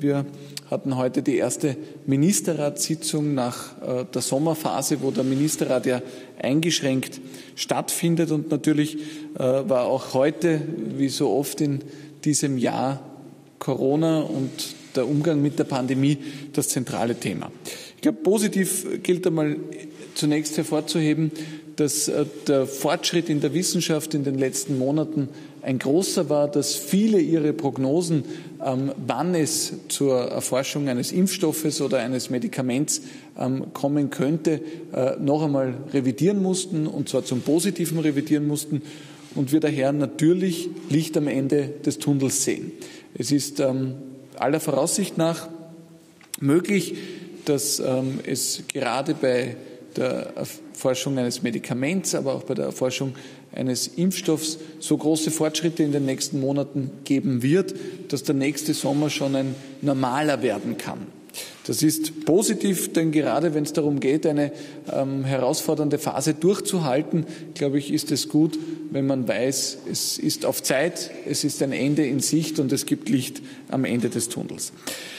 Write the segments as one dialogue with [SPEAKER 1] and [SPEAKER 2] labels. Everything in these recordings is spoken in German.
[SPEAKER 1] Wir hatten heute die erste Ministerratssitzung nach der Sommerphase, wo der Ministerrat ja eingeschränkt stattfindet. Und natürlich war auch heute, wie so oft in diesem Jahr, Corona und der Umgang mit der Pandemie das zentrale Thema. Ich glaube, positiv gilt einmal zunächst hervorzuheben, dass der Fortschritt in der Wissenschaft in den letzten Monaten ein großer war, dass viele ihre Prognosen, wann es zur Erforschung eines Impfstoffes oder eines Medikaments kommen könnte, noch einmal revidieren mussten, und zwar zum Positiven revidieren mussten, und wir daher natürlich Licht am Ende des Tunnels sehen. Es ist aller Voraussicht nach möglich, dass es gerade bei der Erforschung eines Medikaments, aber auch bei der Erforschung eines Impfstoffs so große Fortschritte in den nächsten Monaten geben wird, dass der nächste Sommer schon ein normaler werden kann. Das ist positiv, denn gerade wenn es darum geht, eine herausfordernde Phase durchzuhalten, glaube ich, ist es gut, wenn man weiß, es ist auf Zeit, es ist ein Ende in Sicht und es gibt Licht am Ende des Tunnels.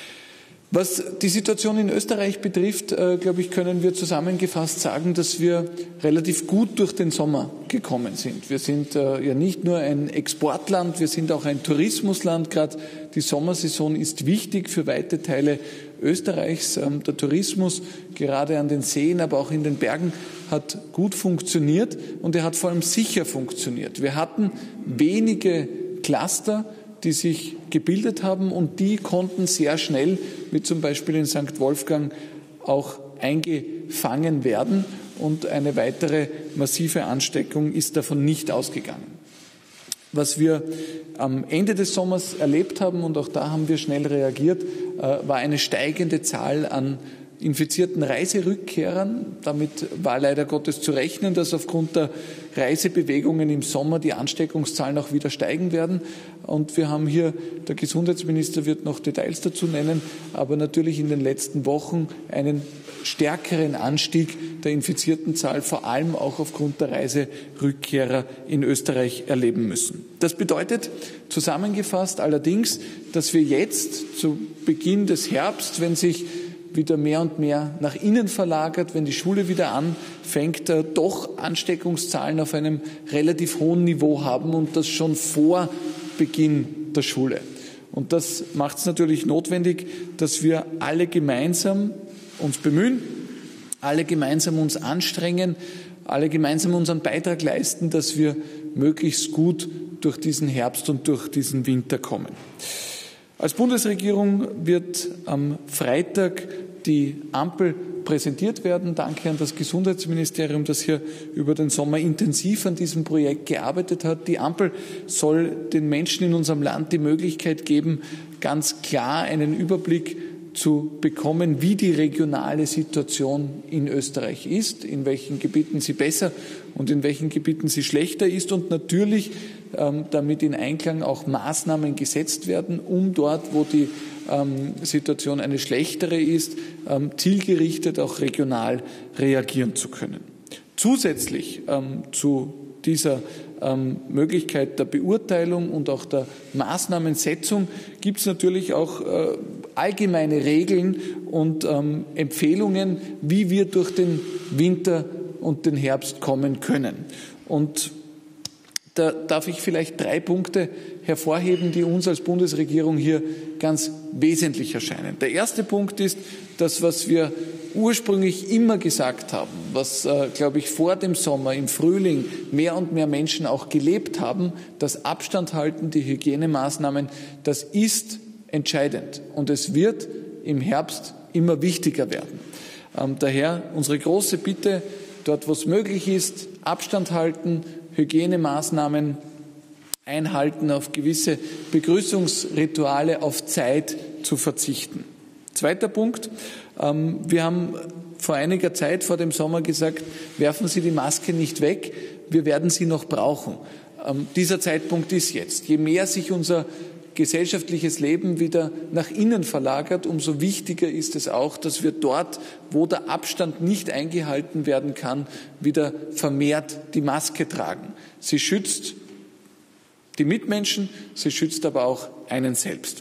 [SPEAKER 1] Was die Situation in Österreich betrifft, glaube ich, können wir zusammengefasst sagen, dass wir relativ gut durch den Sommer gekommen sind. Wir sind ja nicht nur ein Exportland, wir sind auch ein Tourismusland. Gerade die Sommersaison ist wichtig für weite Teile Österreichs. Der Tourismus, gerade an den Seen, aber auch in den Bergen, hat gut funktioniert und er hat vor allem sicher funktioniert. Wir hatten wenige Cluster, die sich gebildet haben, und die konnten sehr schnell, wie zum Beispiel in St. Wolfgang, auch eingefangen werden, und eine weitere massive Ansteckung ist davon nicht ausgegangen. Was wir am Ende des Sommers erlebt haben, und auch da haben wir schnell reagiert, war eine steigende Zahl an infizierten Reiserückkehrern. Damit war leider Gottes zu rechnen, dass aufgrund der Reisebewegungen im Sommer die Ansteckungszahlen auch wieder steigen werden. Und wir haben hier, der Gesundheitsminister wird noch Details dazu nennen, aber natürlich in den letzten Wochen einen stärkeren Anstieg der infizierten Zahl, vor allem auch aufgrund der Reiserückkehrer in Österreich erleben müssen. Das bedeutet zusammengefasst allerdings, dass wir jetzt zu Beginn des Herbst, wenn sich wieder mehr und mehr nach innen verlagert, wenn die Schule wieder anfängt, doch Ansteckungszahlen auf einem relativ hohen Niveau haben, und das schon vor Beginn der Schule. Und das macht es natürlich notwendig, dass wir alle gemeinsam uns bemühen, alle gemeinsam uns anstrengen, alle gemeinsam unseren Beitrag leisten, dass wir möglichst gut durch diesen Herbst und durch diesen Winter kommen. Als Bundesregierung wird am Freitag die Ampel präsentiert werden. Danke an das Gesundheitsministerium, das hier über den Sommer intensiv an diesem Projekt gearbeitet hat. Die Ampel soll den Menschen in unserem Land die Möglichkeit geben, ganz klar einen Überblick zu bekommen, wie die regionale Situation in Österreich ist, in welchen Gebieten sie besser und in welchen Gebieten sie schlechter ist, und natürlich damit in Einklang auch Maßnahmen gesetzt werden, um dort, wo die Situation eine schlechtere ist, zielgerichtet auch regional reagieren zu können. Zusätzlich zu dieser Möglichkeit der Beurteilung und auch der Maßnahmensetzung gibt es natürlich auch allgemeine Regeln und Empfehlungen, wie wir durch den Winter und den Herbst kommen können. Und da darf ich vielleicht 3 Punkte hervorheben, die uns als Bundesregierung hier ganz wesentlich erscheinen. Der erste Punkt ist das, was wir ursprünglich immer gesagt haben, was, glaube ich, vor dem Sommer, im Frühling mehr und mehr Menschen auch gelebt haben: das Abstand halten, die Hygienemaßnahmen, das ist entscheidend, und es wird im Herbst immer wichtiger werden. Daher unsere große Bitte, dort wo es möglich ist, Abstand halten, Hygienemaßnahmen einhalten, auf gewisse Begrüßungsrituale auf Zeit zu verzichten. Zweiter Punkt. Wir haben vor einiger Zeit, vor dem Sommer, gesagt, werfen Sie die Maske nicht weg, wir werden sie noch brauchen. Dieser Zeitpunkt ist jetzt. Je mehr sich unser gesellschaftliches Leben wieder nach innen verlagert, umso wichtiger ist es auch, dass wir dort, wo der Abstand nicht eingehalten werden kann, wieder vermehrt die Maske tragen. Sie schützt die Mitmenschen, sie schützt aber auch einen selbst.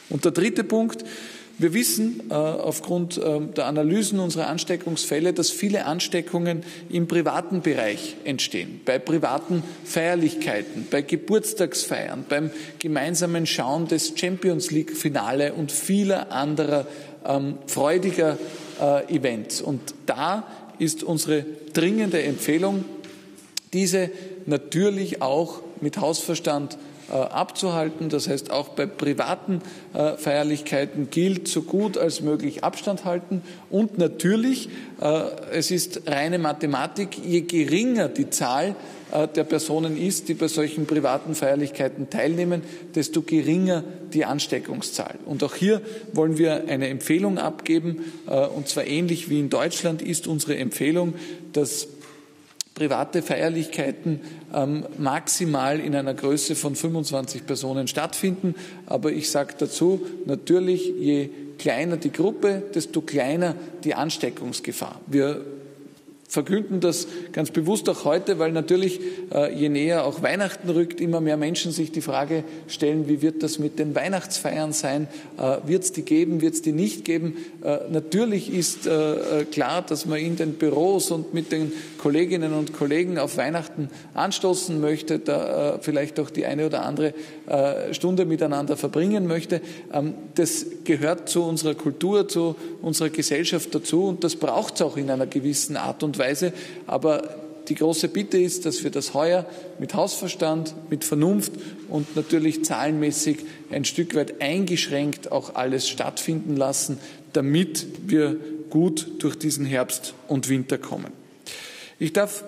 [SPEAKER 1] Und der dritte Punkt: Wir wissen aufgrund der Analysen unserer Ansteckungsfälle, dass viele Ansteckungen im privaten Bereich entstehen, bei privaten Feierlichkeiten, bei Geburtstagsfeiern, beim gemeinsamen Schauen des Champions-League-Finale und vieler anderer freudiger Events. Und da ist unsere dringende Empfehlung, diese natürlich auch mit Hausverstand abzuhalten. Das heißt, auch bei privaten Feierlichkeiten gilt, so gut als möglich Abstand halten. Und natürlich, es ist reine Mathematik, je geringer die Zahl der Personen ist, die bei solchen privaten Feierlichkeiten teilnehmen, desto geringer die Ansteckungszahl. Und auch hier wollen wir eine Empfehlung abgeben, und zwar ähnlich wie in Deutschland ist unsere Empfehlung, dass private Feierlichkeiten maximal in einer Größe von 25 Personen stattfinden. Aber ich sage dazu, natürlich, je kleiner die Gruppe, desto kleiner die Ansteckungsgefahr. Wir verkünden das ganz bewusst auch heute, weil natürlich, je näher auch Weihnachten rückt, immer mehr Menschen sich die Frage stellen, wie wird das mit den Weihnachtsfeiern sein? Wird es die geben, wird es die nicht geben? Natürlich ist klar, dass man in den Büros und mit den Kolleginnen und Kollegen auf Weihnachten anstoßen möchte, da vielleicht auch die eine oder andere Stunde miteinander verbringen möchte. Das gehört zu unserer Kultur, zu unserer Gesellschaft dazu, und das braucht es auch in einer gewissen Art und Weise. Aber die große Bitte ist, dass wir das heuer mit Hausverstand, mit Vernunft und natürlich zahlenmäßig ein Stück weit eingeschränkt auch alles stattfinden lassen, damit wir gut durch diesen Herbst und Winter kommen. Ich darf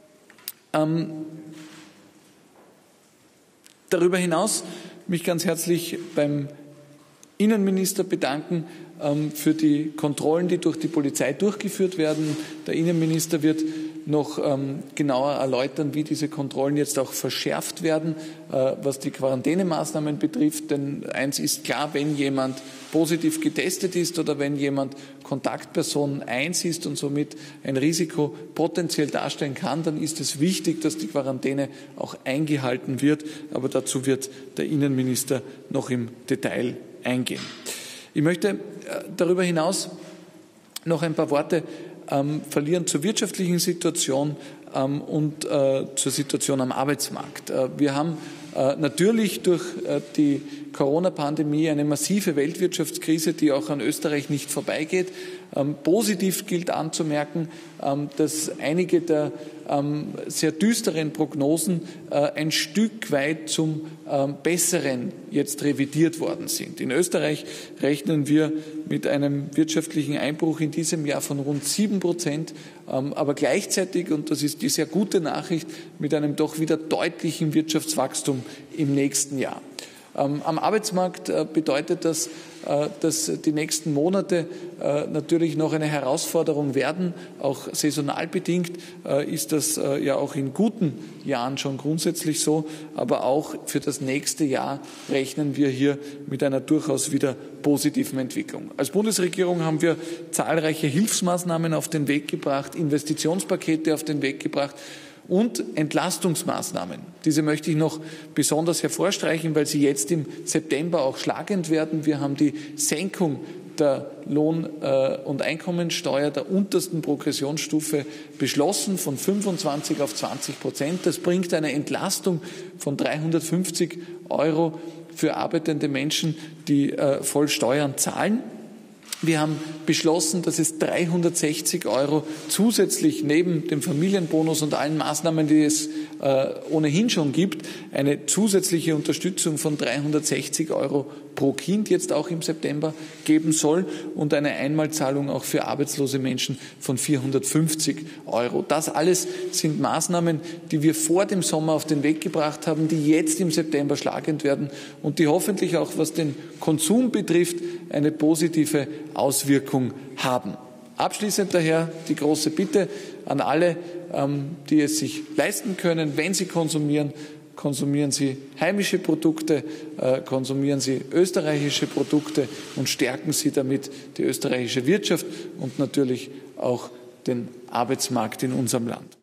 [SPEAKER 1] darüber hinaus mich ganz herzlich beim Innenminister bedanken für die Kontrollen, die durch die Polizei durchgeführt werden. Der Innenminister wird noch genauer erläutern, wie diese Kontrollen jetzt auch verschärft werden, was die Quarantänemaßnahmen betrifft. Denn eins ist klar: Wenn jemand positiv getestet ist oder wenn jemand Kontaktperson 1 ist und somit ein Risiko potenziell darstellen kann, dann ist es wichtig, dass die Quarantäne auch eingehalten wird. Aber dazu wird der Innenminister noch im Detail eingehen. Ich möchte darüber hinaus noch ein paar Worte verlieren zur wirtschaftlichen Situation und zur Situation am Arbeitsmarkt. Wir haben natürlich durch die Corona-Pandemie eine massive Weltwirtschaftskrise, die auch an Österreich nicht vorbeigeht. Positiv gilt anzumerken, dass einige der sehr düsteren Prognosen ein Stück weit zum Besseren jetzt revidiert worden sind. In Österreich rechnen wir mit einem wirtschaftlichen Einbruch in diesem Jahr von rund 7%, aber gleichzeitig, und das ist die sehr gute Nachricht, mit einem doch wieder deutlichen Wirtschaftswachstum im nächsten Jahr. Am Arbeitsmarkt bedeutet das, dass die nächsten Monate natürlich noch eine Herausforderung werden. Auch saisonal bedingt ist das ja auch in guten Jahren schon grundsätzlich so. Aber auch für das nächste Jahr rechnen wir hier mit einer durchaus wieder positiven Entwicklung. Als Bundesregierung haben wir zahlreiche Hilfsmaßnahmen auf den Weg gebracht, Investitionspakete auf den Weg gebracht und Entlastungsmaßnahmen. Diese möchte ich noch besonders hervorstreichen, weil sie jetzt im September auch schlagend werden. Wir haben die Senkung der Lohn- und Einkommensteuer der untersten Progressionsstufe beschlossen, von 25 auf 20%. Das bringt eine Entlastung von 350 € für arbeitende Menschen, die voll Steuern zahlen. Wir haben beschlossen, dass es 360 € zusätzlich neben dem Familienbonus und allen Maßnahmen, die es ohnehin schon gibt, eine zusätzliche Unterstützung von 360 € pro Kind jetzt auch im September geben soll und eine Einmalzahlung auch für arbeitslose Menschen von 450 €. Das alles sind Maßnahmen, die wir vor dem Sommer auf den Weg gebracht haben, die jetzt im September schlagend werden und die hoffentlich auch, was den Konsum betrifft, eine positive Auswirkung haben. Abschließend daher die große Bitte an alle, die es sich leisten können: Wenn Sie konsumieren, konsumieren Sie heimische Produkte, konsumieren Sie österreichische Produkte und stärken Sie damit die österreichische Wirtschaft und natürlich auch den Arbeitsmarkt in unserem Land.